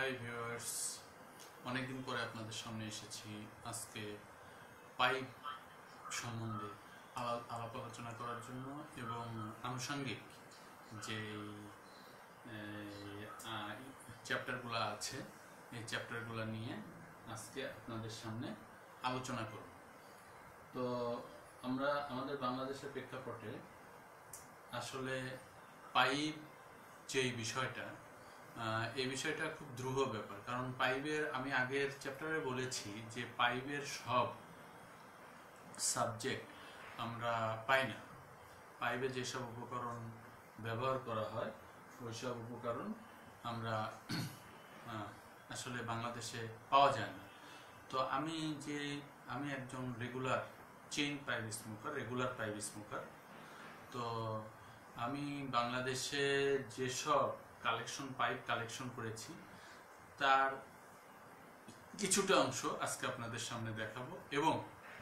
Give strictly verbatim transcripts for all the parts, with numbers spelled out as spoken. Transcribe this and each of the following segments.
Hi viewers, অনেকদিন পরে আপনাদের সামনে এসেছি। আজকে পাইপ সম্বন্ধে আলাপ আলোচনা করার জন্য এবং আনুষঙ্গিক যে চ্যাপ্টারগুলো আছে এই চ্যাপ্টারগুলো নিয়ে আজকে আপনাদের সামনে আলোচনা করব। তো আমরা আমাদের বাংলাদেশের প্রেক্ষাপটে আসলে পাইপ যেই বিষয়টা এই বিষয়টা খুব দ্রুহ ব্যাপার, কারণ পাইপের আমি আগের চ্যাপ্টারে বলেছি যে পাইপের সব সাবজেক্ট আমরা পাই না। পাইপে যেসব উপকরণ ব্যবহার করা হয় ওই সব উপকরণ আমরা আসলে বাংলাদেশে পাওয়া যায় না। তো আমি যে আমি একজন regular chain pipe smoker regular pipe smoker তো আমি বাংলাদেশে যেসব কালেকশন পাইপ কালেকশন করেছি তার কিছুটা অংশ আজকে আপনাদের সামনে দেখাবো এবং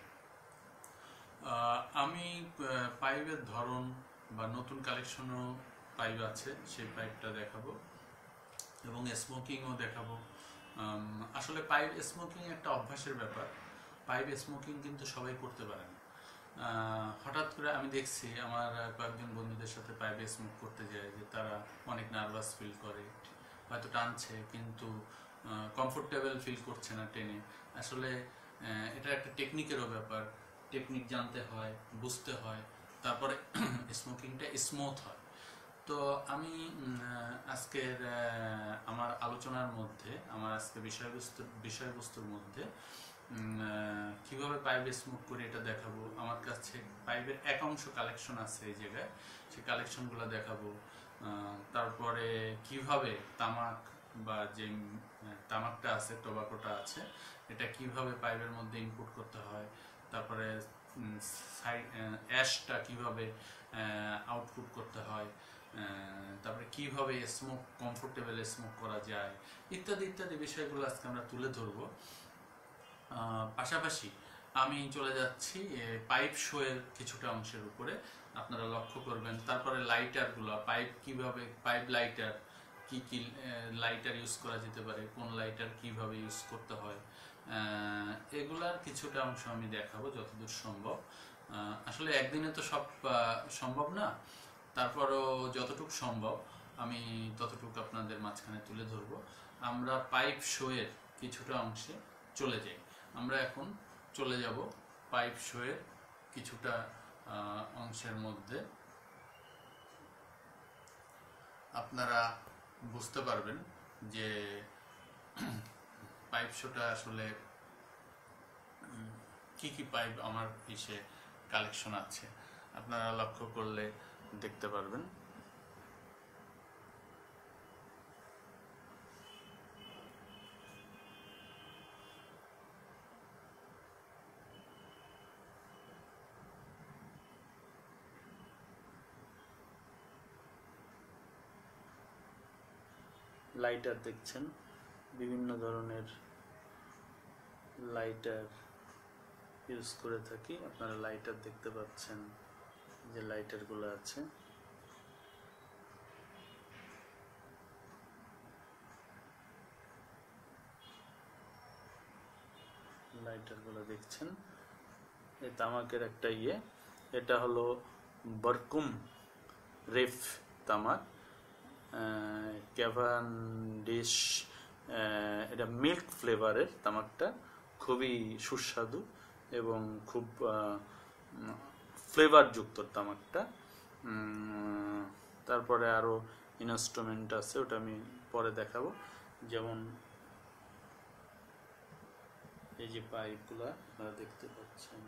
আমি পাইপের ধরন বা নতুন কালেকশনও পাইপ আছে সেই পাইপটা দেখাবো এবং স্মোকিংও দেখাবো। আসলে পাইপ স্মোকিং একটা অভ্যাসের ব্যাপার। পাইপ স্মোকিং কিন্তু সবাই করতে পারে না। হঠাৎ করে আমি দেখছি আমার কয়েকজন বন্ধুদের সাথে পাইপে স্মোক করতে যায় যে তারা অনেক নার্ভাস ফিল করে, হয়তো টানছে কিন্তু কমফোর্টেবল ফিল করছে না টেনে। আসলে এটা একটা টেকনিকেরও ব্যাপার, টেকনিক জানতে হয়, বুঝতে হয়, তারপরে স্মোকিংটা স্মুথ হয়। তো আমি আজকের আমার আলোচনার মধ্যে আমার আজকে বিষয়বস্তু বিষয়বস্তুর মধ্যে কিভাবে পাইপে স্মোক করে এটা দেখাবো। আমার কাছে পাইপের এক অংশ কালেকশন আছে এই জায়গায়, সেই কালেকশনগুলো দেখাবো। তারপরে কিভাবে তামাক বা যে তামাকটা আছে, টোবাকোটা আছে, এটা কিভাবে পাইপের মধ্যে ইনপুট করতে হয়, তারপরে সাইড অ্যাশটা কিভাবে আউটপুট করতে হয়, তারপরে কিভাবে স্মোক কমফোর্টেবল স্মোক করা যায়, ইত্যাদি ইত্যাদি বিষয়গুলো আজকে আমরা তুলে ধরবো। পাশাপাশি আমি চলে যাচ্ছি পাইপ শোয়ের কিছুটা অংশের উপরে, আপনারা লক্ষ্য করবেন। তারপরে লাইটারগুলো, পাইপ কিভাবে পাইপ লাইটার কি কি লাইটার ইউজ করা যেতে পারে, কোন লাইটার কিভাবে ইউজ করতে হয়, এগুলার কিছুটা অংশ আমি দেখাবো যতদূর সম্ভব। আসলে একদিনে তো সব সম্ভব না, তারপরও যতটুকু সম্ভব আমি ততটুকু আপনাদের মাঝখানে তুলে ধরবো। আমরা পাইপ শোয়ের কিছুটা অংশে চলে যাই। আমরা এখন চলে যাব পাইপ শোয়ের কিছুটা অংশের মধ্যে। আপনারা বুঝতে পারবেন যে পাইপ শোটা আসলে কি কি পাইপ আমার এসে কালেকশন আছে আপনারা লক্ষ্য করলে দেখতে পারবেন। লাইটার দেখছেন, বিভিন্ন ধরনের লাইটার ইউজ করে থাকি। আপনারা লাইটার দেখতে পাচ্ছেন যে লাইটারগুলো আছে, লাইটারগুলো দেখছেন। এই তামাকের একটা ইয়ে, এটা হলো বারকুম রেফ তামাক, ক্যাভান্ডিশ, এটা মিল্ক ফ্লেভারের তামাকটা, খুবই সুস্বাদু এবং খুব ফ্লেভারযুক্ত তামাকটা। তারপরে আরও ইনস্ট্রুমেন্ট আছে, ওটা আমি পরে দেখাবো। যেমন এই যে পাইপগুলা আপনারা দেখতে পাচ্ছেন,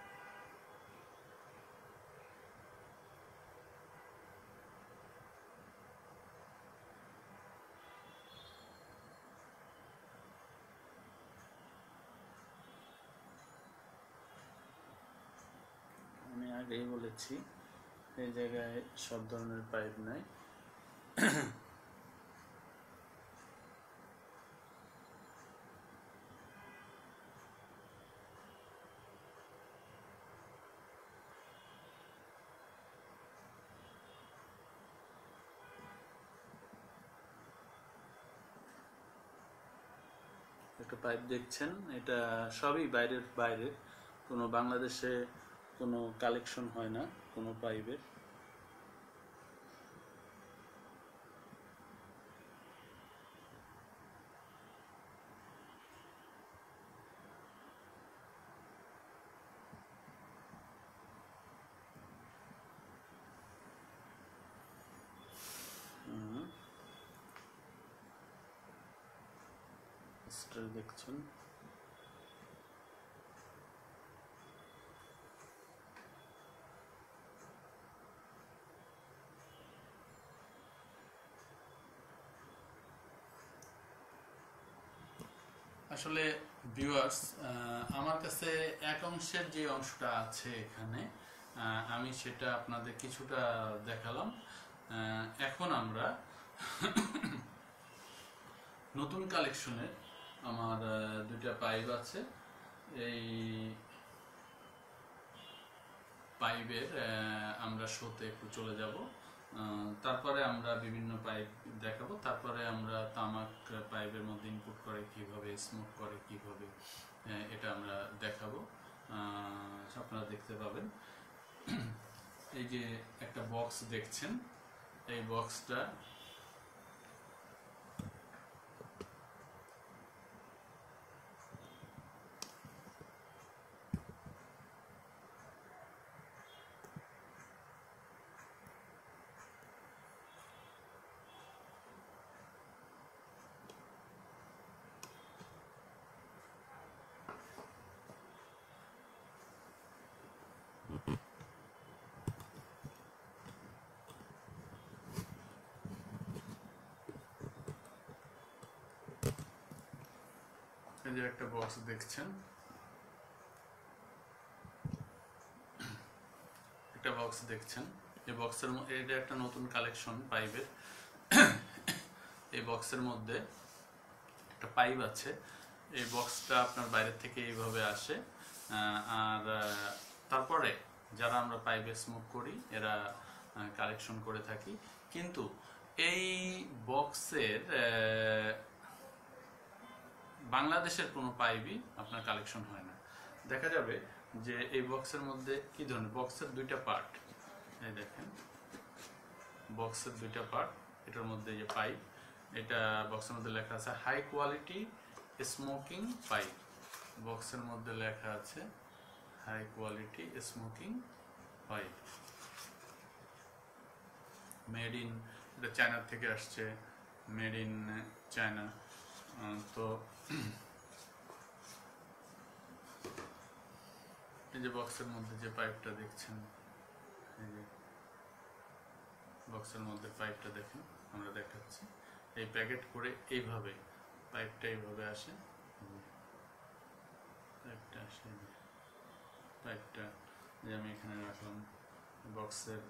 আমি আগেই বলেছি এই জায়গায় সব ধরনের পাইপ নাই। একটা পাইপ দেখছেন, এটা সবই বাইরের বাইরের, কোনো বাংলাদেশে কোনো কালেকশন হয় না কোনো পাইপের। দেখছেন আসলে ভিউয়ার্স, আমার কাছে এক অংশের যে অংশটা আছে এখানে, আমি সেটা আপনাদের কিছুটা দেখালাম। এখন আমরা নতুন কালেকশনের আমার দুইটা পাইপ আছে, এই পাইপের আমরা শোতে একটু চলে যাব, তারপরে আমরা বিভিন্ন পাইপ দেখাবো, তারপরে আমরা তামাক পাইপের মধ্যে ইনপুট করে কিভাবে স্মোক করে কিভাবে এটা আমরা দেখাবো, আপনারা দেখতে পাবেন। এই যে একটা বক্স দেখছেন, এই বক্সটা এই যে একটা বক্স দেখছেন, একটা বক্স দেখছেন এই বক্সের এটা একটা নতুন কালেকশন পাইপের। এই বক্সের মধ্যে একটা পাইপ আছে, এই বক্সটা আপনার বাইরে থেকে এইভাবে আসে, আর তারপরে যারা আমরা পাইপে স্মোক করি এরা কালেকশন করে থাকি। কিন্তু এই বক্সের বাংলাদেশের কোনো পাইপই আপনার কালেকশন হয় না। দেখা যাবে যে এই বক্সের মধ্যে কি ধরনের, বক্সের দুইটা পার্ট, এই দেখেন বক্সের দুইটা পার্ট, এটার মধ্যে যে পাইপ, এটা বক্সের মধ্যে লেখা আছে হাই কোয়ালিটি স্মোকিং পাইপ, বক্সের মধ্যে লেখা আছে high quality smoking pipe, made in, এটা চায়না থেকে আসছে, মেড ইন চায়না। তো এই যে বক্সের মধ্যে যে পাইপটা দেখছেন, এই যে বক্সের মধ্যে পাইপটা দেখেন, আমরা দেখাচ্ছি এই প্যাকেট করে এইভাবে পাইপটা এইভাবে আসে, পাইপটা আসে, পাইপটা যে আমি এখানে রাখলাম, বক্সের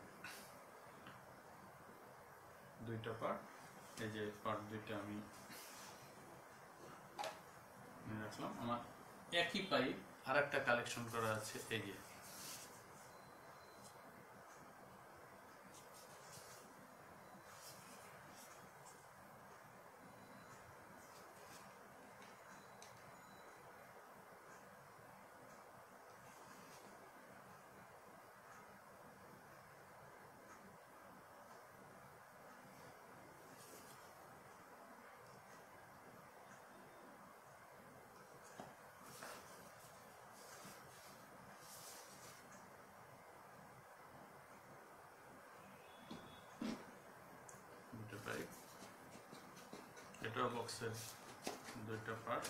দুইটা পার্ট, এই যে পার্ট দুইটা আমি রাখলাম। আমার একই পাইপ আর একটা কালেকশন করা আছে, এই যে দুটো পাইপ, এটাও বক্সের দুইটা পার্ট,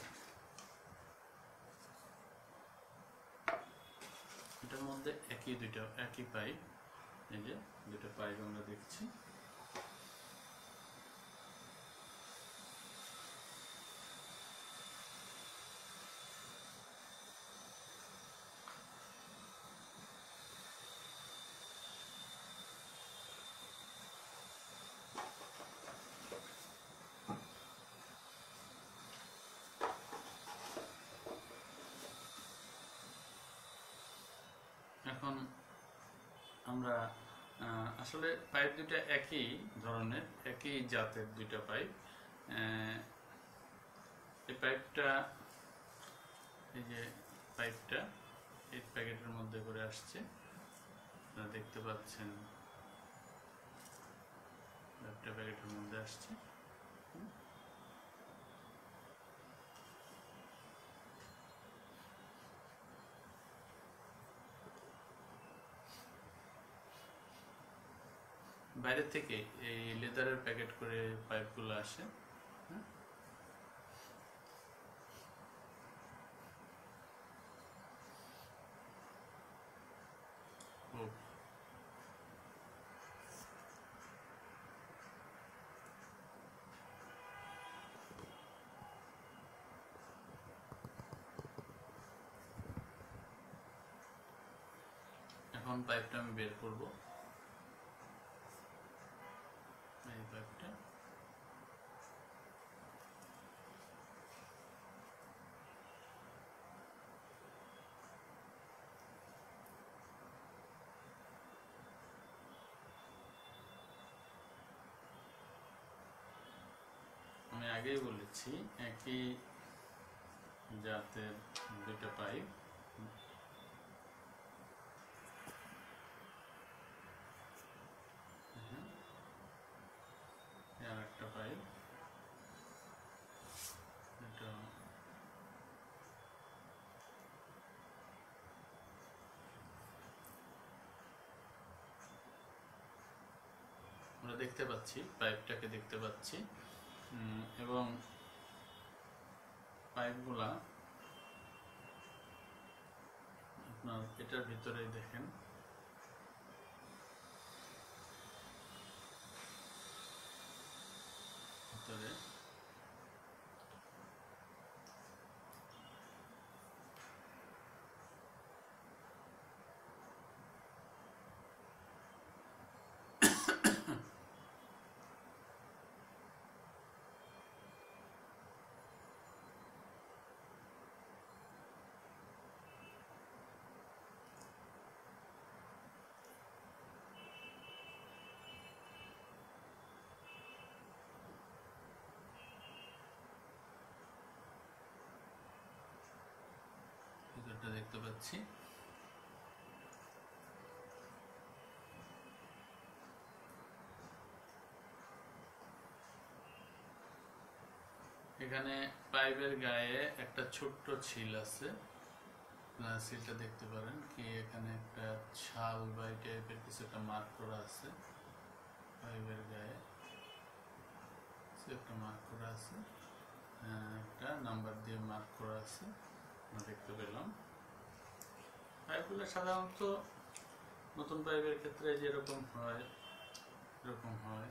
এটার মধ্যে একই দুইটা একই পাইপ, এই যে দুটো পাইপ আমরা দেখছি। এখন আমরা আসলে পাইপ দুটা একই ধরনের, একই জাতের দুইটা পাইপ, এই পাইপটা এই যে পাইপটা এই প্যাকেটের মধ্যে করে আসছে, আপনারা দেখতে পাচ্ছেন পাইপটা প্যাকেটের মধ্যে আসছে। বাইরে থেকে এই লেদারের প্যাকেট করে পাইপগুলো আসে। এখন পাইপটা আমি বের করব। এই পাইপটা আমি আগেই বলেছি একই জাতের দুইটা পাইপ, আর একটা পাইপ এটা আমরা দেখতে পাচ্ছি, পাইপটাকে দেখতে পাচ্ছি এবং পাইপগুলা আপনার এটার ভিতরে দেখেন ভিতরে ভিতরটা দেখতে পাচ্ছি। এখানে পাইপের গায়ে একটা ছোট্ট ছিল আছে, সিলটা দেখতে পারেন কি এখানে একটা ছাল বা এই টাইপের কিছু একটা মার্ক করা আছে পাইপের গায়ে, একটা মার্ক করা আছে, একটা নাম্বার দিয়ে মার্ক করা আছে আমরা দেখতে পেলাম। পাইপগুলো সাধারণত নতুন পাইপের ক্ষেত্রে যেরকম হয় এরকম হয়।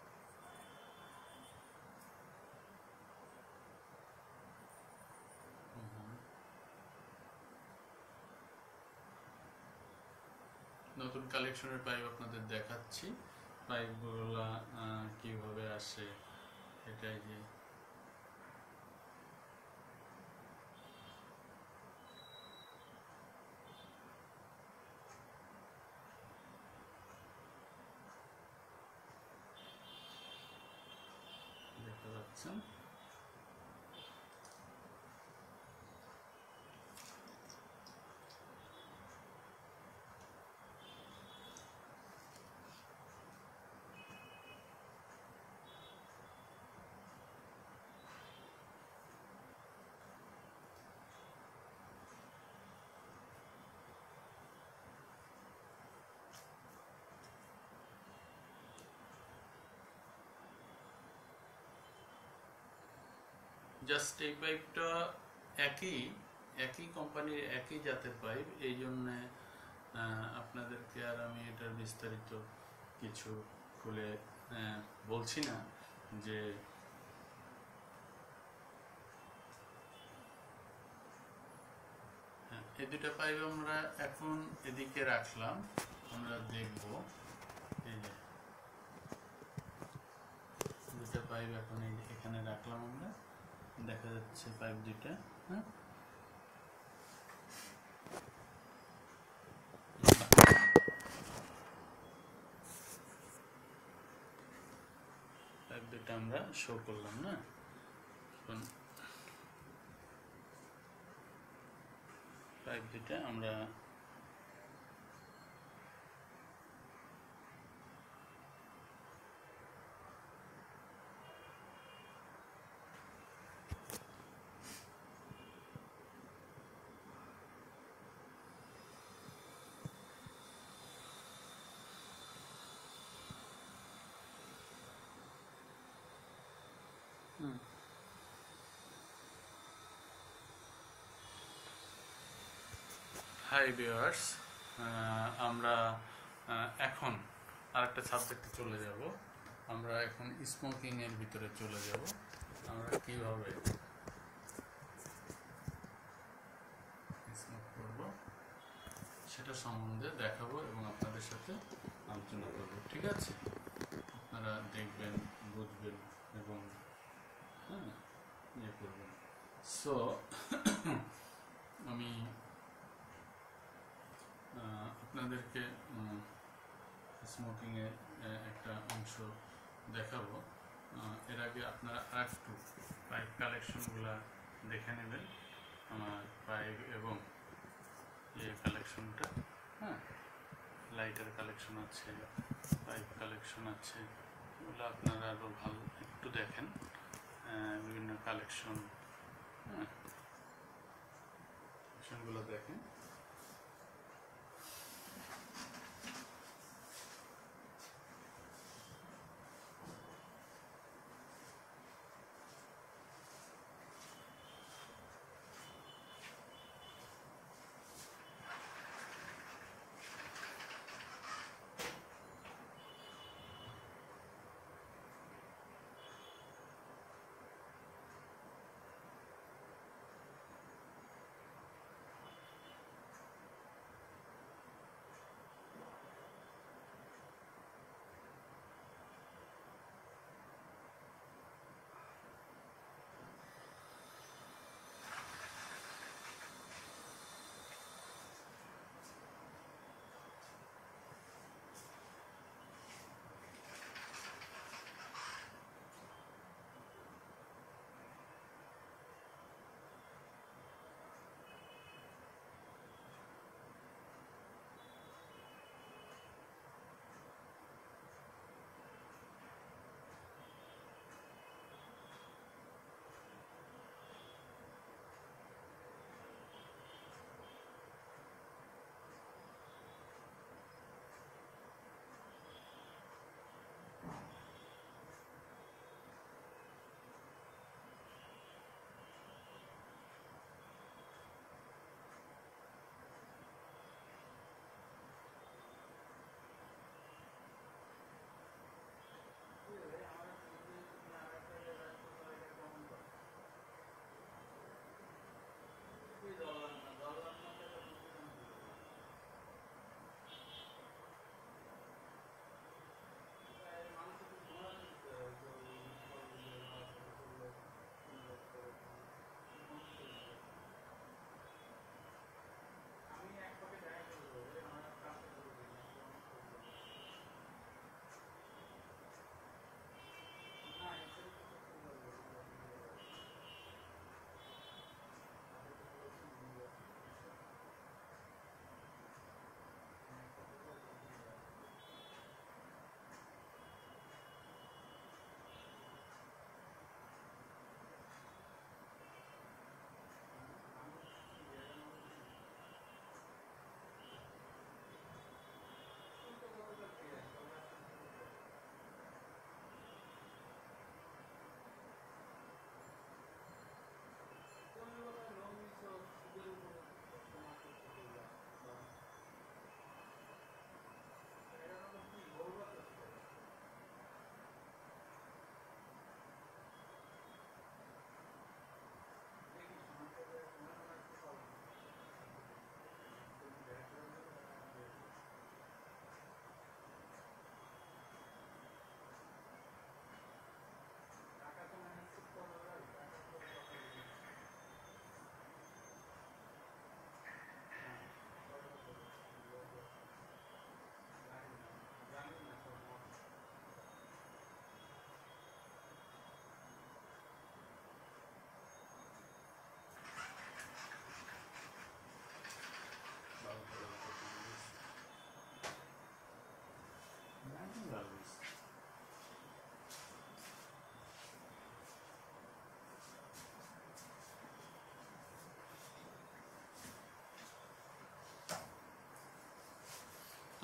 নতুন কালেকশনের পাইপ আপনাদের দেখাচ্ছি, পাইপগুলা কিভাবে আসে এটাই যে দেখতে পাচ্ছেন। জাস্ট এই পাইপটা একই একই কোম্পানির একই জাতের পাইপ, এই জন্য আপনাদেরকে আর আমি এটার বিস্তারিত কিছু খুলে বলছি না। যে এই দুটা পাইপ আমরা এখন এদিকে রাখলাম, আমরা দেখব এই যে দুটা পাইপ এখন এখানে রাখলাম আমরা, দেখা যাচ্ছে পাইপ দুইটা। হ্যাঁ, পাইপ দুইটা আমরা শো করলাম না। পাইপ দুটা আমরা হাই ভিউয়ার্স, আমরা এখন আরেকটা সাবজেক্টে চলে যাব। আমরা এখন স্মোকিং এর ভিতরে চলে যাব। আমরা কিভাবে স্মোক করব সেটা সম্বন্ধে দেখাবো এবং আপনাদের সাথে আলোচনা করব। ঠিক আছে, আপনারা দেখবেন, বুঝবেন এবং হ্যাঁ ইয়ে করবেন। সো আমি আপনাদেরকে স্মোকিংয়ের একটা অংশ দেখাবো। এর আগে আপনারা আরেকটু পাইপ কালেকশনগুলো দেখে নেবেন। আমার পাইপ এবং ইয়ে কালেকশনটা, হ্যাঁ, লাইটার কালেকশন আছে, পাইপ কালেকশন আছে, এগুলো আপনারা আরও ভালো একটু দেখেন। বিভিন্ন কালেকশন, হ্যাঁ, কালেকশনগুলো দেখেন।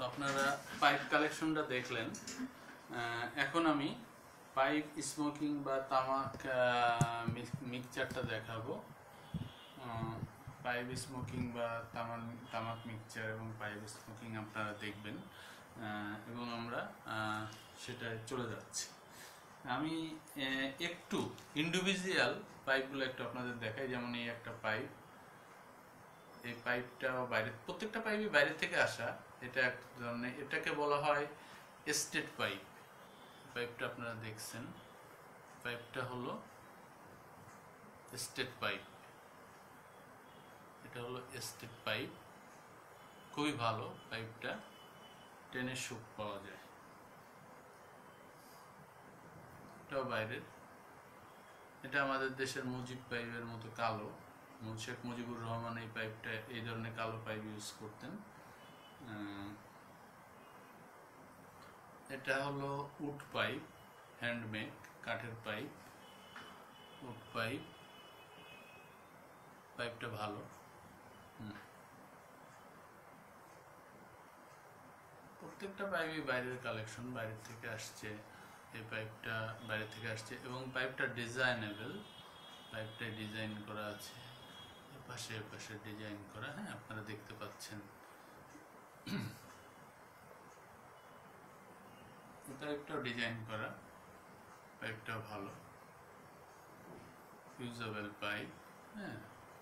আপনারা পাইপ কালেকশনটা দেখলেন। এখন আমি পাইপ স্মোকিং বা তামাক মিক্সচারটা দেখাবো। পাইপ স্মোকিং বা তামাক তামাক মিক্সচার এবং পাইপ স্মোকিং আপনারা দেখবেন এবং আমরা সেটায় চলে যাচ্ছি। আমি একটু ইন্ডিভিজুয়াল পাইপগুলো একটু আপনাদের দেখাই। যেমন এই একটা পাইপ, এই পাইপটা বাইরে, প্রত্যেকটা পাইপই বাইরে থেকে আসা। এটা এক ধরনের, এটাকে বলা হয় স্টেট পাইপ। পাইপটা আপনারা দেখছেন, পাইপটা হলো স্টেট পাইপ। এটা হলো স্টেট পাইপ, খুবই ভালো পাইপটা, টেনের সুখ পাওয়া যায়। এটাও বাইরের। এটা আমাদের দেশের মুজিব পাইপের মতো কালো। শেখ মুজিবুর রহমান এই পাইপটা, এই ধরনের কালো পাইপ ইউজ করতেন। এটা হলো উড পাইপ, হ্যান্ডমেড কাঠের পাইপ, উড পাইপ। পাইপটা ভালো। প্রত্যেকটা পাইপই বাইরের কালেকশন, বাইরের থেকে আসছে। এই পাইপটা বাইরে থেকে আসছে এবং পাইপটা ডিজাইনেবল। পাইপটা ডিজাইন করা আছে, এপাশে এপাশে ডিজাইন করা। হ্যাঁ, আপনারা দেখতে পাচ্ছেন। পাইপটাও ডিজাইন করা, পাইপটাও ভালো, ইউজেবল পাইপ। হ্যাঁ,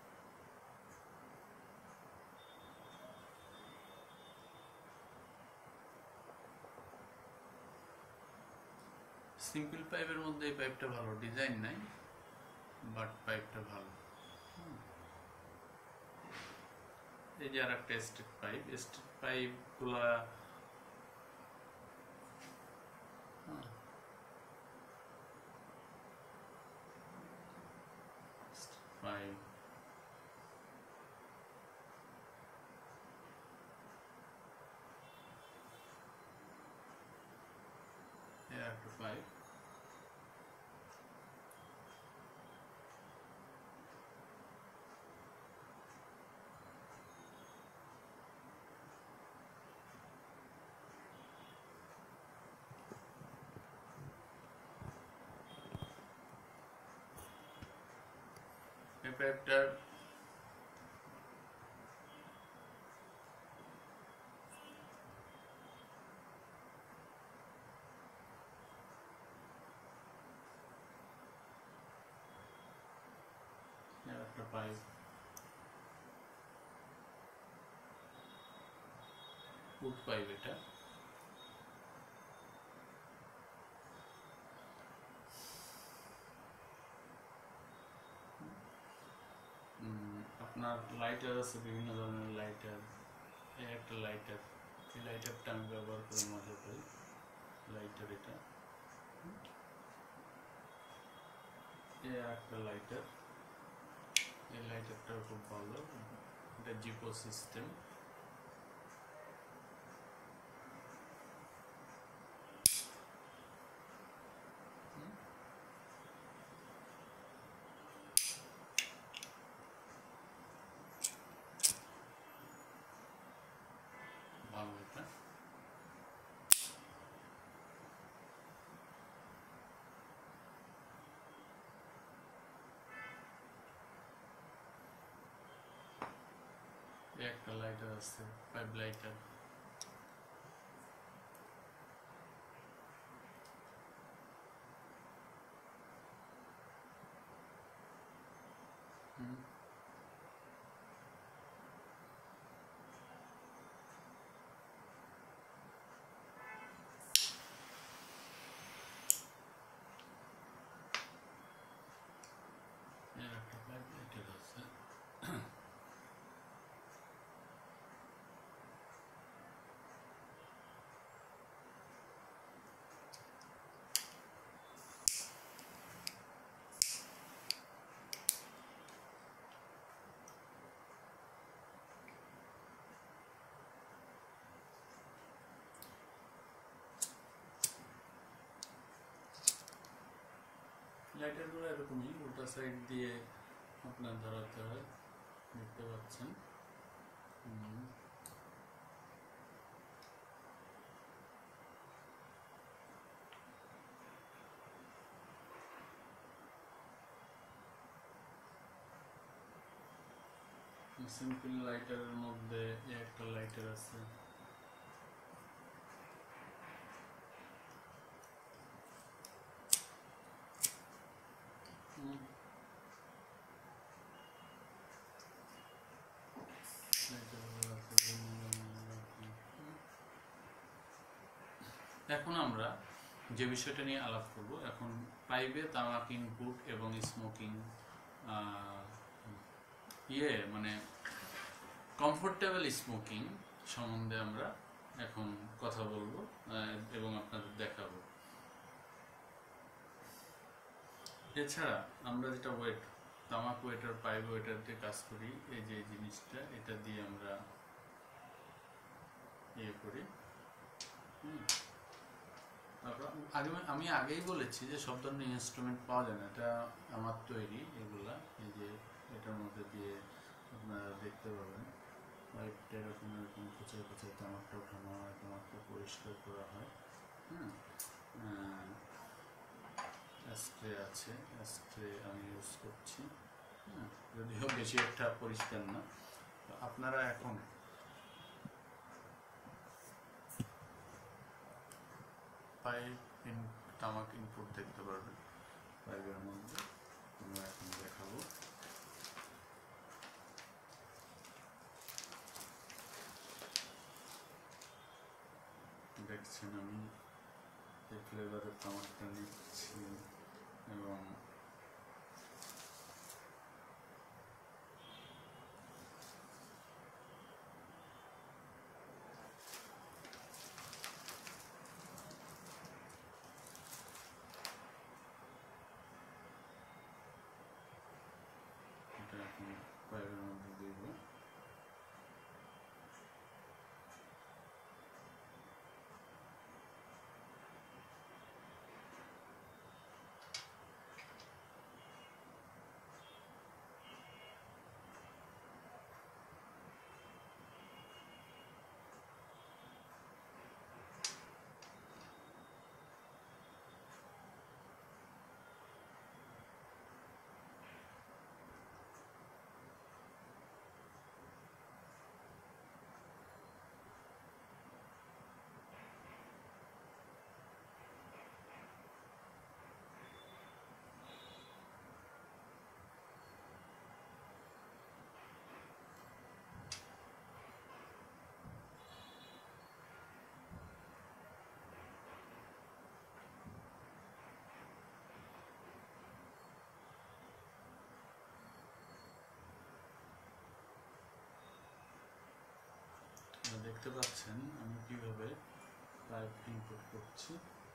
সিম্পল পাইপের মধ্যে এই পাইপটা ভালো, ডিজাইন নাই বাট পাইপটা ভালো। এই যে আর একটা স্টেট পাইপ। স্টেট পাইপ গুলা পাইপ এই একটা পাইপ। এই পাইপটার একটা পাইপ, উড পাইপ। এটা আপনার লাইটার আছে, বিভিন্ন ধরনের লাইটার। এই একটা লাইটার, এই লাইটারটা আমি ব্যবহার করে মজা পাই। লাইটার এটা, এই একটা লাইটার। এই লাইটারটাও খুব ভালো, এটা জিপো সিস্টেম। ভালো এটা। একটা লাইটার আছে, পাইপ লাইটার। হুম একটা পাইপ লাইটার আছে। লাইটারগুলো এরকমই, উল্টা সাইড দিয়ে আপনার ধরাতে হয়, দেখতে পাচ্ছেন। সিম্পল লাইটারের মধ্যে একটা লাইটার আছে, এখন আমরা যে বিষয়টা নিয়ে আলাপ করব, এখন পাইপে তামাক ইনপুট এবং স্মোকিং ইয়ে মানে কমফোর্টেবল স্মোকিং সম্বন্ধে আমরা এখন কথা বলবো এবং আপনাদের দেখাবো। এছাড়া আমরা যেটা ওয়েট তামাক ওয়েটার পাইপ ওয়েটার দিয়ে কাজ করি, এই যে জিনিসটা এটা দিয়ে আমরা ইয়ে করি। হুম আগে আমি আগেই বলেছি যে সব ধরনের ইনস্ট্রুমেন্ট পাওয়া যায় না, এটা আমার তৈরি এগুলা। এই যে এটার মধ্যে দিয়ে আপনারা দেখতে পাবেন পাইপটা এরকম এরকম কোচায় কোচায় তামাকটা ওঠানো হয়, তামাকটা পরিষ্কার করা হয়। হুম স্প্রে আছে, স্প্রে আমি ইউজ করছি, হ্যাঁ যদিও বেশি একটা পরিষ্কার না। তো আপনারা এখন পাইপ ইন তামাক ইনপুট দেখতে পারবেন পাইপের মধ্যে। আমরা এখন দেখাবো। দেখছেন আমি এই ফ্লেভারের তামাকটা নিচ্ছি এবং এটা এখন পাইপের মধ্যে দিব। দেখতে পাচ্ছেন আমি কিভাবে পাইপ ইনপুট করছি।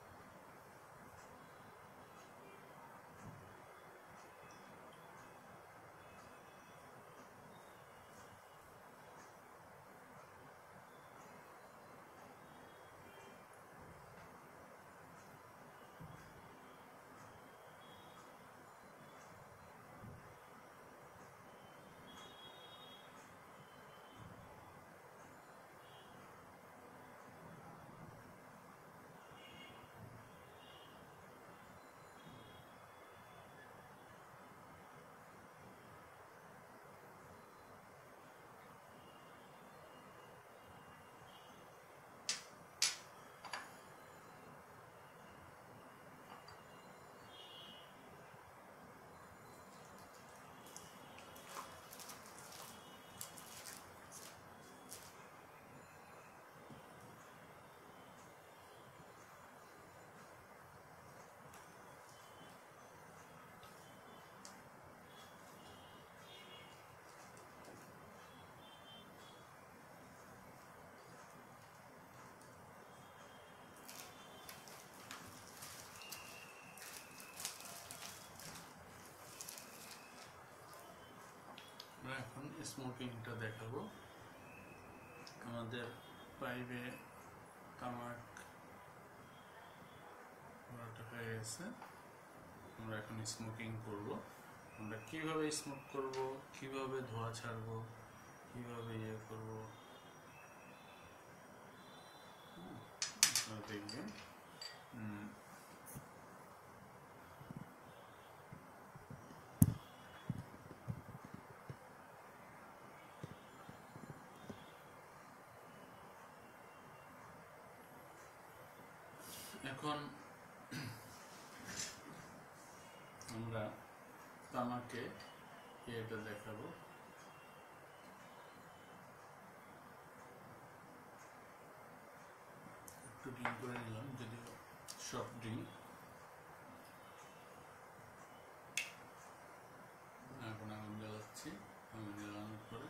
আমরা এখন স্মোকিংটা দেখাবো। আমাদের পাইপে তামাক ভরাটা হয়ে গেছে, আমরা এখন স্মোকিং করব। আমরা কিভাবে স্মোক করব, কিভাবে ধোঁয়া ছাড়বো, কিভাবে ইয়ে করব আপনারা দেখবেন। এখন আমরা তামাকে এটা দেখাবো। একটু ড্রিঙ্ক করে নিলাম, যদিও সফট ড্রিঙ্ক। এখন আগুন জ্বালাচ্ছি। আগুন জ্বালানোর পরে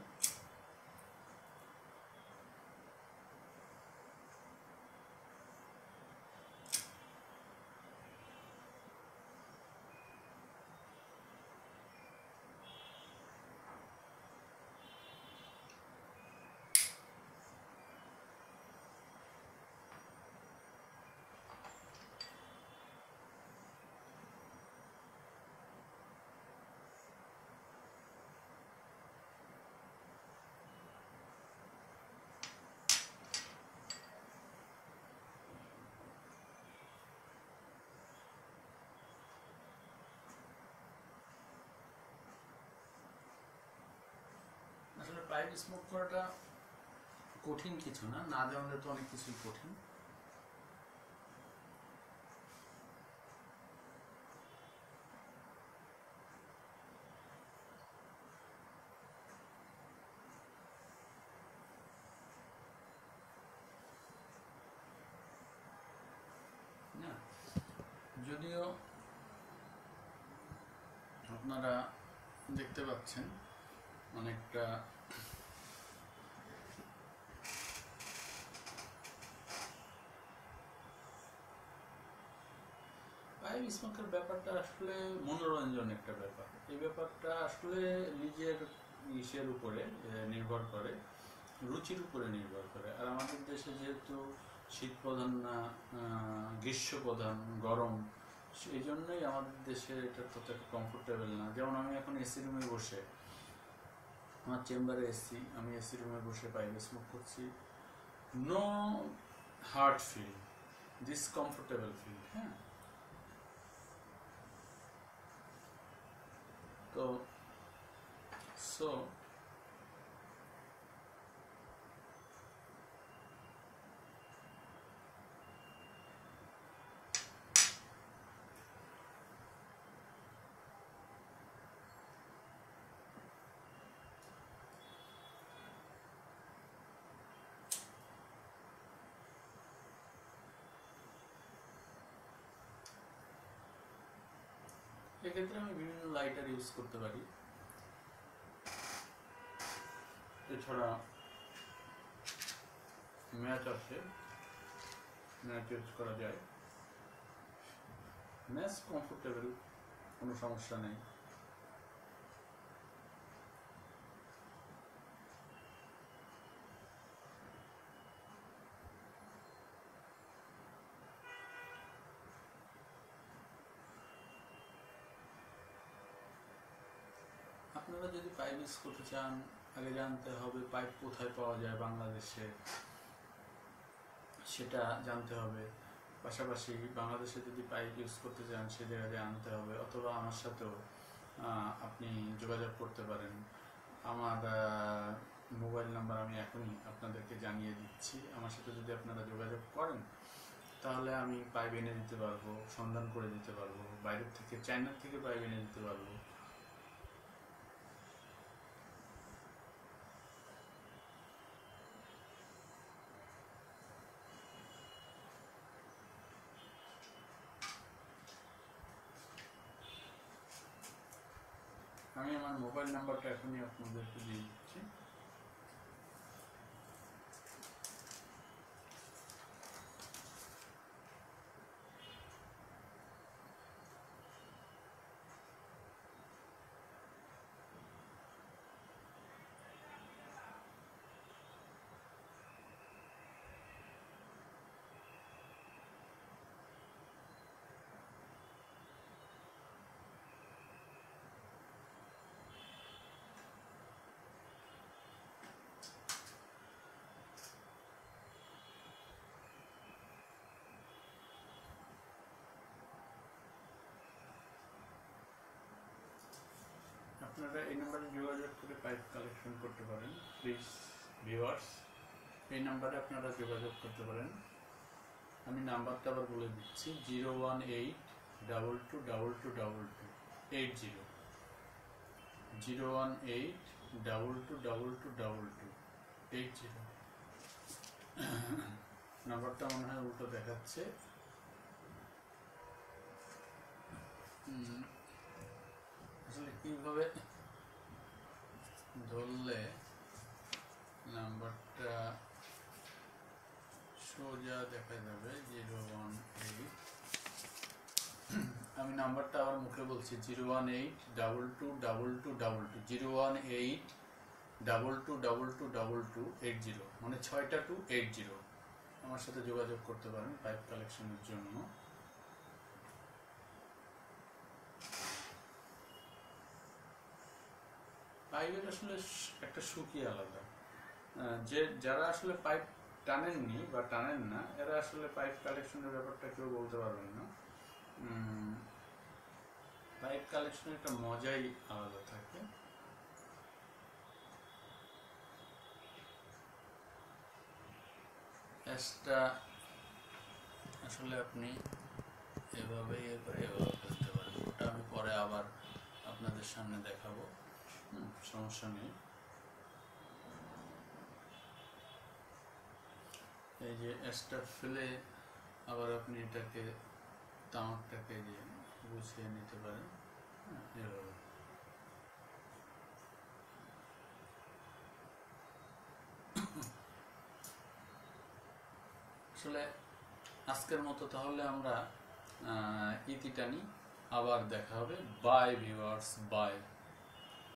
আসলে পাইপ স্মোক করাটা কঠিন কিছু না, না জানলে তো অনেক কিছুই কঠিন। না, যদিও আপনারা দেখতে পাচ্ছেন অনেকটা পাইপ স্মোকের ব্যাপারটা আসলে মনোরঞ্জন একটা ব্যাপার। এই ব্যাপারটা আসলে নিজের ইসের উপরে নির্ভর করে, রুচির উপরে নির্ভর করে। আর আমাদের দেশে যেহেতু শীত প্রধান না, গ্রীষ্ম প্রধান, গরম, সেই জন্যই আমাদের দেশে এটা ততটা কমফোর্টেবল না। যেমন আমি এখন এসি রুমে বসে, আমার চেম্বারে এসি, আমি এসি রুমে বসে পাইপ স্মোক করছি, no hard feel, discomfortable feel. হ্যাঁ, তো সো এক্ষেত্রে আমি বিভিন্ন লাইটার ইউজ করতে পারি। এছাড়া ম্যাচ আছে, ম্যাচ ইউজ করা যায়। ম্যাচ কমফোর্টেবল, কোনো সমস্যা নেই। আপনারা যদি পাইপ ইউজ করতে চান, আগে জানতে হবে পাইপ কোথায় পাওয়া যায় বাংলাদেশে, সেটা জানতে হবে। পাশাপাশি বাংলাদেশে যদি পাইপ ইউজ করতে চান, সে জায়গায় আনতে হবে। অথবা আমার সাথেও আপনি যোগাযোগ করতে পারেন। আমার মোবাইল নাম্বার আমি এখনই আপনাদেরকে জানিয়ে দিচ্ছি। আমার সাথে যদি আপনারা যোগাযোগ করেন, তাহলে আমি পাইপ এনে দিতে পারবো, সন্ধান করে দিতে পারবো, বাইরের থেকে, চায়না থেকে পাইপ এনে দিতে পারবো। আমি আমার মোবাইল নাম্বারটা এখনই আপনাদেরকে দিয়ে দিচ্ছি। আপনারা এই নাম্বারে যোগাযোগ করে পাইপ কালেকশন করতে পারেন। প্লিজ ভিউয়ার্স, এই নাম্বারে আপনারা যোগাযোগ করতে পারেন। আমি নাম্বারটা আবার বলে দিচ্ছি, zero one eight double two double two double two eight zero, zero one eight double two double two double two eight zero. নাম্বারটা মনে হয় উল্টো দেখাচ্ছে। আসলে কিভাবে ধরলে নাম্বারটা সোজা দেখা যাবে, জিরো ওয়ান এইট, আমি নাম্বারটা আবার মুখে বলছি, zero one eight double two double two double two zero one eight double two double two double two eight zero, মানে ছয়টা টু এইট জিরো। আমার সাথে যোগাযোগ করতে পারেন পাইপ কালেকশনের জন্য। পাইপের আসলে একটা সুখী আলাদা, যে যারা আসলে পাইপ টানেননি বা টানেন না, এরা আসলে পাইপ কালেকশনের ব্যাপারটা কেউ বলতে পারবেন না। পাইপ কালেকশনের একটা মজাই আলাদা থাকে। এসটা আসলে আপনি এভাবে এভাবে ফেলতে পারেন, ওটা আমি পরে আবার আপনাদের সামনে দেখাবো, সমস্যা নেই। এই যে এসটা ফেলে আবার আপনি এটাকে তামাকটাকে যে গুছিয়ে নিতে পারেন এভাবে। আসলে আজকের মতো তাহলে আমরা ইতি টানি, আবার দেখা হবে। Bye viewers, by.